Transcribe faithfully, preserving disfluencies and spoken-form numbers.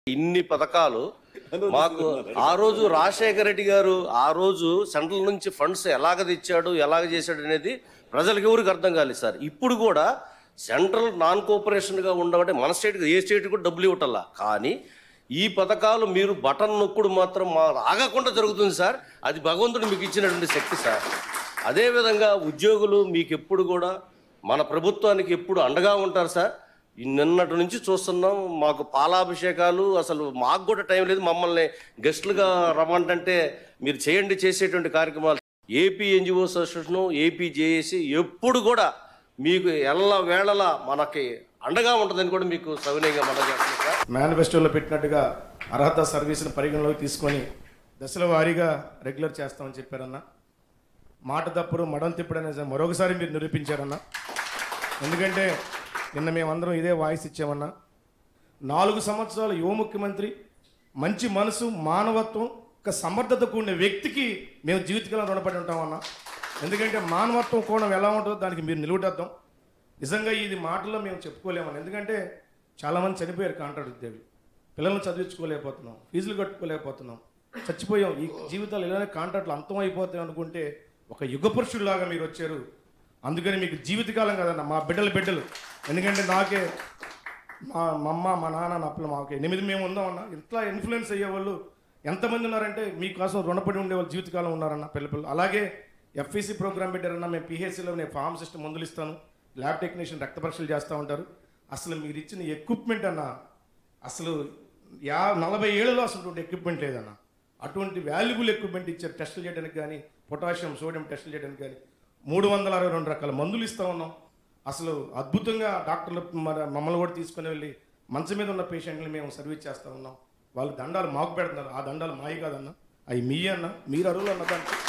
ఇన్ని పథకాలు మాకు ఆ రోజు రాజశేఖర రెడ్డి గారు ఆ రోజు సెంట్రల్ నుంచి ఫండ్స్ ఎలాగ తెచ్చాడు ఎలాగ చేశాడు అనేది ప్రజలకు ఎవరికి అర్థం కాలేదు సార్. ఇప్పుడు కూడా సెంట్రల్ నాన్ కోఆపరేషన్గా ఉండబట్టే మన స్టేట్ ఏ స్టేట్ కూడా డబ్బులు ఇవ్వటల్లా, కానీ ఈ పథకాలు మీరు బటన్ నొక్కుడు మాత్రం మా ఆగకుండా జరుగుతుంది సార్. అది భగవంతుడు మీకు ఇచ్చినటువంటి శక్తి సార్. అదేవిధంగా ఉద్యోగులు మీకు ఎప్పుడు కూడా మన ప్రభుత్వానికి ఎప్పుడు అండగా ఉంటారు సార్. నిన్నటి నుంచి చూస్తున్నాం, మాకు పాలాభిషేకాలు, అసలు మాకు కూడా టైం లేదు. మమ్మల్ని గెస్టులుగా రమ్మంటే మీరు చేయండి చేసేటువంటి కార్యక్రమాలు. AP NGO association, AP JAC ఎప్పుడు కూడా మీకు ఎల్ల వేళలా మనకి అండగా ఉంటుందని కూడా మీకు సవినయంగా మనం చేస్తున్నాం సార్. మేనిఫెస్టోలో పెట్టినట్టుగా అర్హత సర్వీసును పరిగణలోకి తీసుకొని దశల వారీగా రెగ్యులర్ చేస్తామని చెప్పారన్న. మాట తప్పుడు మడం తిప్పడనే మరొకసారి మీరు నిరూపించారన్న. ఎందుకంటే నిన్న మేమందరం ఇదే వాయిస్ ఇచ్చామన్నా. నాలుగు సంవత్సరాలు యువ ముఖ్యమంత్రి, మంచి మనసు, మానవత్వం, ఒక సమర్థత కూడిన వ్యక్తికి మేము జీవితకాలం రుణపడి ఉంటామన్నా. ఎందుకంటే మానవత్వం కోణం ఎలా ఉంటుందో దానికి మీరు నిలువుటద్దాం. నిజంగా ఇది మాటల్లో మేము చెప్పుకోలేమన్నా. ఎందుకంటే చాలామంది చనిపోయారు కాంట్రాక్ట్ ఉద్యోగులు, పిల్లల్ని చదివించుకోలేకపోతున్నాం, ఫీజులు కట్టుకోలేకపోతున్నాం, చచ్చిపోయాం. ఈ జీవితాలు ఇలానే కాంట్రాక్ట్లు అంతం అయిపోతాయి అనుకుంటే ఒక యుగ పురుషుడిలాగా మీరు వచ్చారు. అందుకని మీకు జీవితకాలం కదన్న, మా బిడ్డల బిడ్డలు. ఎందుకంటే నాకే మా అమ్మ, మా నాన్న, నా పిల్ల, మాకే ఎనిమిది మేము ఉందామన్నా. ఇంట్లో ఇన్ఫ్లుయెన్స్ అయ్యేవాళ్ళు ఎంతమంది ఉన్నారంటే మీకోసం రుణపడి ఉండేవాళ్ళు జీవితకాలం ఉన్నారన్న పిల్ల పిల్లలు. అలాగే ఎఫ్ఈసీ ప్రోగ్రామ్ పెట్టారన్నా. మేము పిహెచ్సిలో నేను ఫార్మ్ సిస్టమ్ మందులు ఇస్తాను, ల్యాబ్ టెక్నీషియన్ రక్త పరీక్షలు చేస్తూ ఉంటారు. అసలు మీరు ఇచ్చిన ఎక్విప్మెంట్ అన్న అసలు యా నలభై ఏళ్ళలో అసలు ఎక్విప్మెంట్ లేదన్న. అటువంటి వాల్యుబుల్ ఎక్విప్మెంట్ ఇచ్చారు టెస్టులు చేయడానికి కానీ, పొటాషియం సోడియం టెస్టులు చేయడానికి కానీ. మూడు వందల అరవై రెండు రకాల మందులు ఇస్తూ ఉన్నాం. అసలు అద్భుతంగా డాక్టర్లు మన మమ్మల్ని కూడా తీసుకుని వెళ్ళి మంచం మీద ఉన్న పేషెంట్ని మేము సర్వీస్ చేస్తూ ఉన్నాం. వాళ్ళు దండాలు మాకు పెడుతున్నారు. ఆ దండాలు మాయి కాదన్న, అవి మీ అన్న, మీరు అరువులు అన్న దాంట్లో